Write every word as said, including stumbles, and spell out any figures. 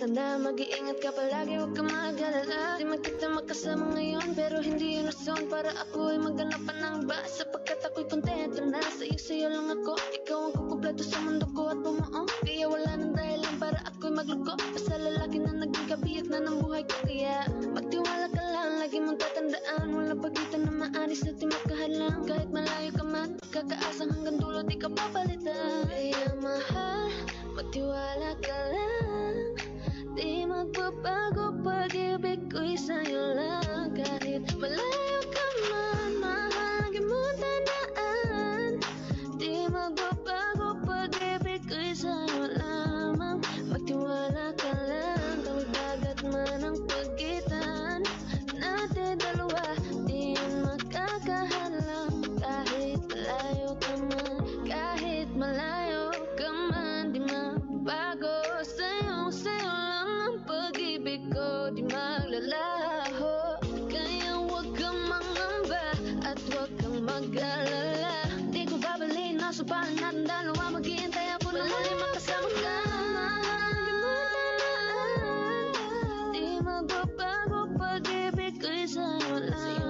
tanda, mag-iingat ka palagi, huwag ka mag-alala. Di man kita makasama ngayon, pero hindi yun rason para ako ay maghanap pa ng iba. Sapagkat ako'y kontento na, sa'yo sa'yo lang ako. Ikaw ang kukumpleto sa mundo ko at bumuo. Kaya wala nang dahilan para ako'y magluko. Basta lalaki na naging kabiyak na ng buhay ko. Kaya magtiwala ka lang, lagi mong tatandaan, walang pagitan na maanis na di makahalang. Kahit malayo ka man, kakaasang hanggang dulo di ka papalitan. Kaya mahal, magtiwala ka lang, di magbabago pag-ibig ko'y sa'yo lang. Kahit malayo ka man, mahal, lagi mong tandaan, di magbabago pag-ibig ko'y sa'yo lamang. Magtiwala ka lang, tawid dagat man ang pagitan natin dalawa, di yun magkakahalang. Kahit malayo ka man, kahit malayo ka man, di mabago. Sa'yo, sa'yo lang ang pag-ibig ko, di maglalaho. Kaya huwag kang mangamba at huwag kang mag-alala. Di ko babalik na sumpahan natin dalawa, maghihintay ako na muli makasama ka. Di magbabago pag-ibig ko'y sa'yo lang.